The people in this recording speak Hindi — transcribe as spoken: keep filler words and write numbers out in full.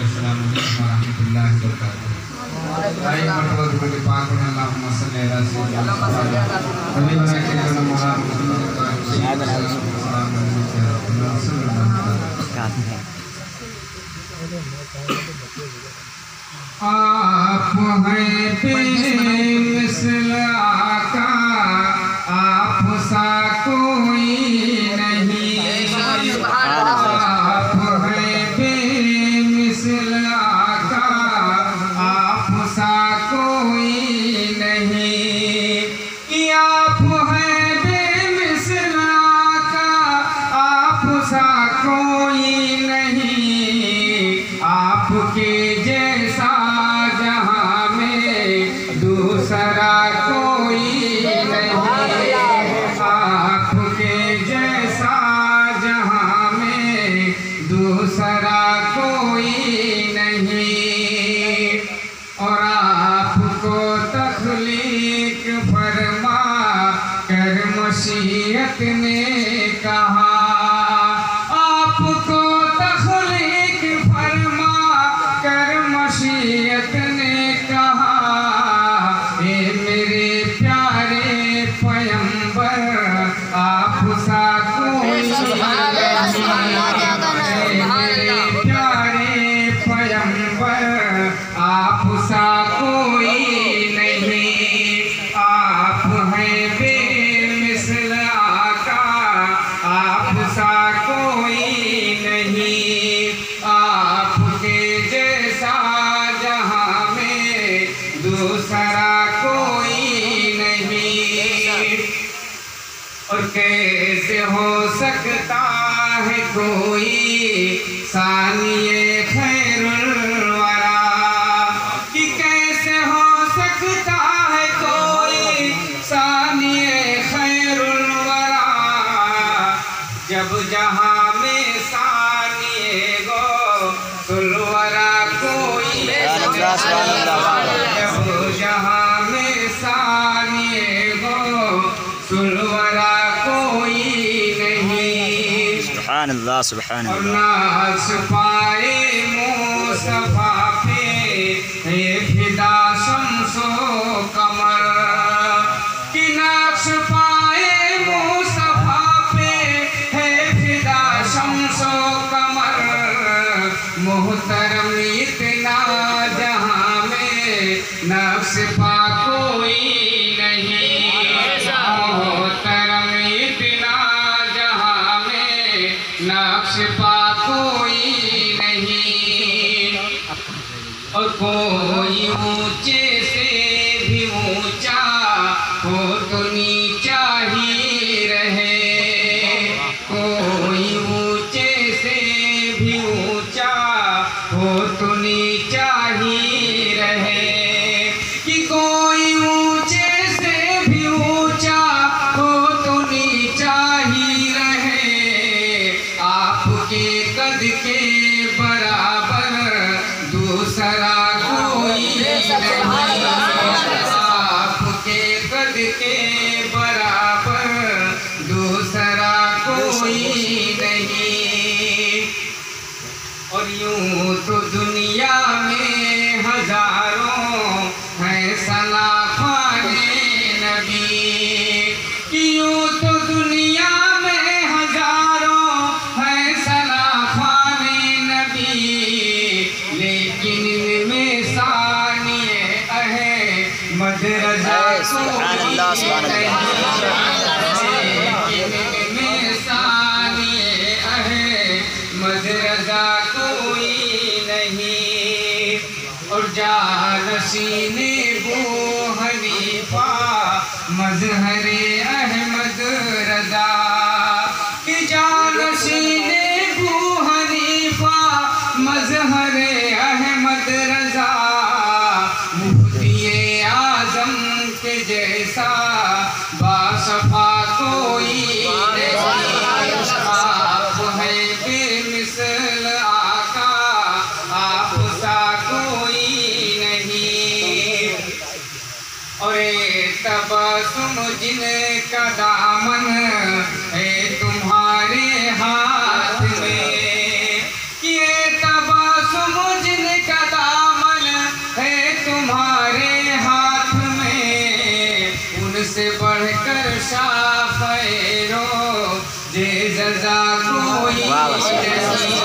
अस्सलाम वालेकुम व रहमतुल्लाहि व बरकातहू। आई मर्तबा दुरूद पाक पढ़ें अल्लाहुम्मा सल्ली अला सय्यिदिना मुहम्मद नबी बना के जो मुबारक आप हैं बेमिसल आका, आप सा कोई नहीं। आप हैं बेमिसल आका, आप सा कोई नहीं। कि आप हैं बेमिसल आका, आप सा कोई नहीं। आपके जैसा जहाँ में दूसरा कोई नहीं। आपके जैसा जहाँ में दूसरा कोई नहीं। और आपको तख्लीक फरमा कर मशीयत ने कहा। आपको तख्लीक फरमा कर मशीयत ने कहा। ए मेरे प्यारे पैगंबर, आप सा कोई नहीं। मेरे प्यारे पैगंबर, आप सा कोई नहीं। आप हैं बेमिसल आका, आप सा कोई नहीं। आपके जैसा जहाँ में दूसरा कोई नहीं। और कैसे हो सकता है कोई सानिए खैरुल वरा। कि कैसे हो सकता है कोई सानिए खैरुल वरा। जब जहाँ में सानिए गो सुलवरा कोई। जब जहाँ में सानिए गो सुलवरा कोई नहीं। सुभान अल्लाह सुभान और अल्लाह। नाज़ पाए मुस्तफा पे है फिदा शम्सो कमर। कि नाज़ पाए मुस्तफा पे है फिदा शम्सो कमर। मोहतरम इतना जहाँ में नक्श पा कोई नहीं। मोहतरम इतना जहाँ में नक्श पा कोई नहीं। और कोई ऊंचे से भी ऊंचा हो तो नीचा ही रहे। कोई ऊंचे से भी ऊंचा हो तो नीचा ही रहे। कि कोई ऊंचे से भी ऊंचा हो तो नीचा ही रहे। आपके कद के बराबर दूसरा कोई नहीं। आपके कद के बराबर दूसरा कोई नहीं। और यूं तो दुनिया में हजारों हैं सलाखाने नबी। कि यूं तो दुनिया में हजारों हैं सलाखाने नबी। लेकिन इनमें सानिए अहमद रज़ा कोई नहीं। लेकिन इनमें सानिए अहमद रज़ा कोई नहीं। और जानशीने बू हनीफा मजहरे अहमद रज़ा। कि जानशीने बू हनीफा मजहरे अहमद रज़ा। मुफ्तिए आजम के जैसा बासफा कोई नहीं। आप हैं बेमिसल आका, आप सा कोई नहीं। और तबसुम जिनका दामन है तुम्हारे हाथ में। ये तबसुम जिन शाखैरो जे जजा कोई